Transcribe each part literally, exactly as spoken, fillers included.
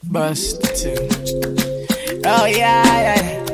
Bust two. Oh yeah, yeah.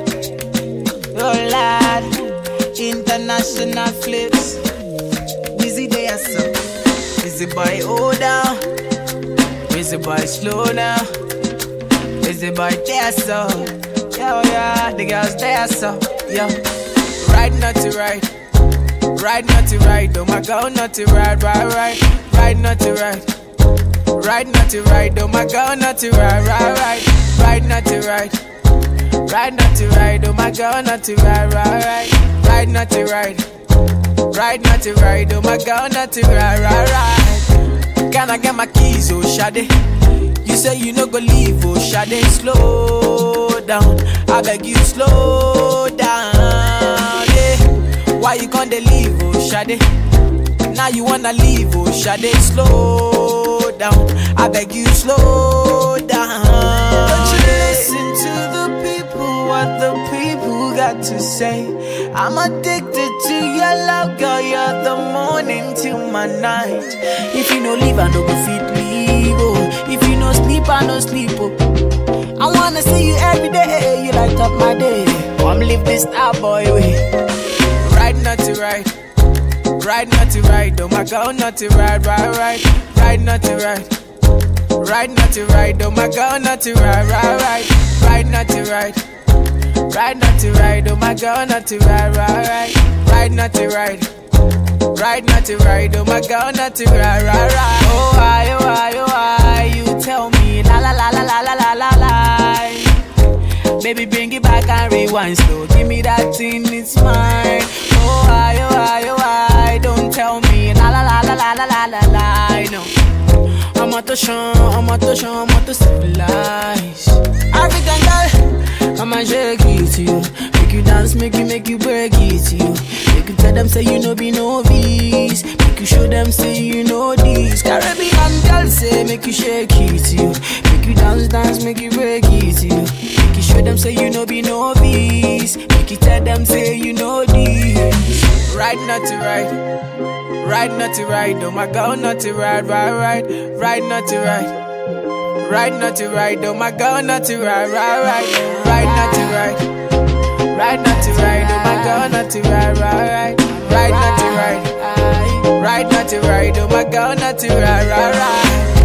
Oh lad, international flips. Busy there, so busy boy, hold down. Busy boy, slow down. Busy boy, there, so yeah, yeah, the girls there, so yeah. Right, not to right. Right, not to right. Oh my God, not to right, right, right. Right, not to right. Right, not to right, oh my God, not to right, right, right. Right, not to right. Right, not to right, oh my God, not to right, right, right. Right, not to right. Right, not to right, oh my God, not to right, right, right. Can I get my keys, oh Shade? You say you no go leave, oh Shade. Slow down, I beg you, slow down, yeah. Why you can't leave, oh Shade? Now you wanna leave, oh Shade. Slow down, I beg you, slow down. Don't you listen to the people, what the people got to say. I'm addicted to your love, girl, you're the morning till my night. If you no leave, I no go fit leave, oh. If you no sleep, I no sleep, oh. I wanna see you every day, you light up my day. Come live this star boy way. Right, not to right. Right, not to right, oh my God, not to right, right, right. Right, not to right. Right, not to right, oh my God, not to right, right, right. Right, not to right. Right, not to right, oh my God, not to right, right, right. Right, not to right. Right, not to right, oh my God, not to right, right, right. Oh why, oh why, oh why, you tell me la la la la la la la la la. Baby, bring it back and rewind slow. Give me that thing, it's mine. Oh why, oh why, oh why, don't tell me la la la la la la la la la. No, I'm out to show, I'm out to show, I'm out to civilize. African girl, I'ma shake it to you. Make you dance, make you, make you break it to you. Make you tell them say you know be novice. Make you show them say you know this. Caribbean girl say make you shake it to you. Make you dance, dance, make you break it to you. Make you show them say you know be novice. Make you tell them say you know this. Right, not to right. Right, not to right, oh my God, not to right, right, right. Right, not to right. Right, not to right, oh my God, not to right, right, right. Right, not to right. Right, not to right, oh my God, not to right, right, right. Right, not to right. Right, not to right, oh my God, not to right, right, right.